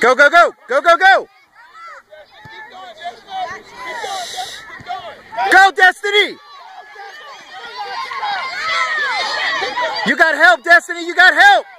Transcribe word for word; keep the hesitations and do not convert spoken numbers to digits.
Go, go, go. Go, go, go. Go, Destiny. You got help, Destiny. You got help.